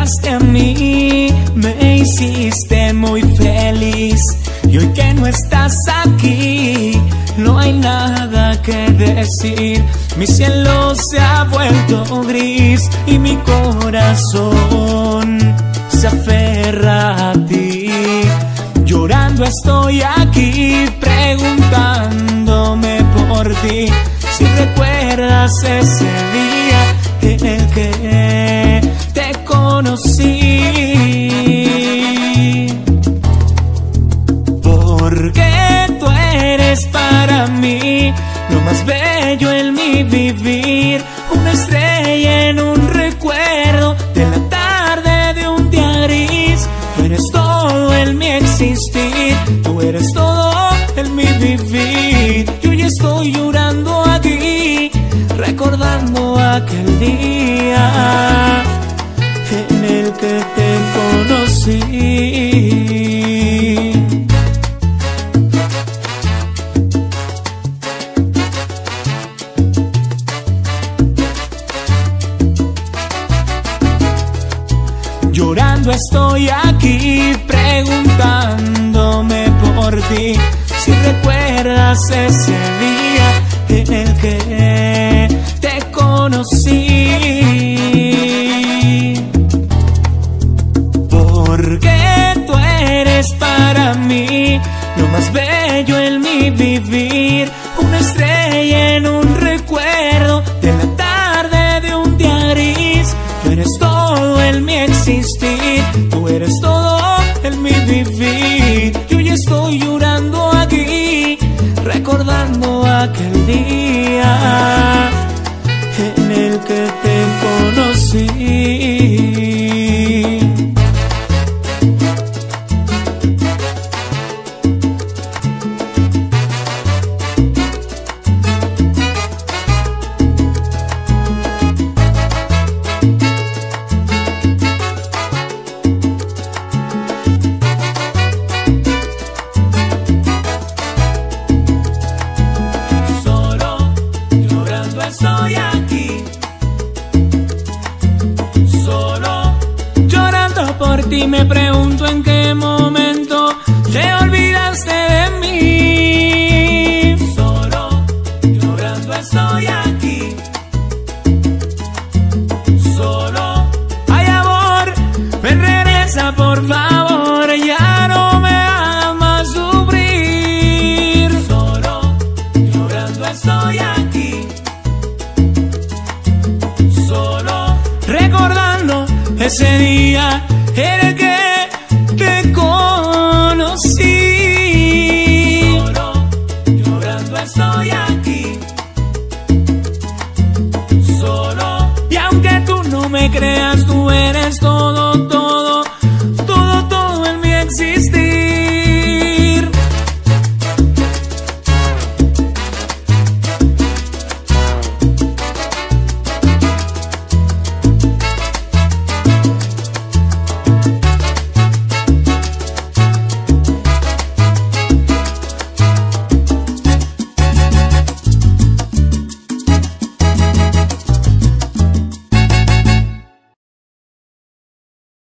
llegaste a mí, me hiciste muy feliz. Y hoy que no estás aquí, no hay nada que decir. Mi cielo se ha vuelto gris y mi corazón se aferra a ti. Llorando estoy aquí, preguntándome por ti. Si recuerdas ese día en el que te conocí, porque tú eres para mí lo más bello en mi vivir. Una estrella en un recuerdo de la tarde de un día gris. Tú eres todo en mi existir, tú eres todo en mi vivir. Y hoy estoy llorando aquí, recordando aquel día en el que te conocí. Llorando estoy aquí, preguntándome por ti. Si recuerdas ese día en el que te conocí, porque tú eres para mí lo más bello en mi vivir. Una estrella en un recuerdo de la tarde de un día gris. Tú eres todo en mi existir, tú eres todo en mi vivir. Y hoy estoy llorando aquí, recordando aquel día en el que te conocí. Estoy aquí, solo llorando por ti. Me pregunto en qué momento te olvidaste de mí. Solo llorando estoy aquí, solo. Ay, amor, ven, regresa por favor, ya no me hagas más sufrir. Solo llorando estoy aquí, recordando ese día en el que te conocí. Solo llorando estoy aquí, solo. Y aunque tú no me creas, tú eres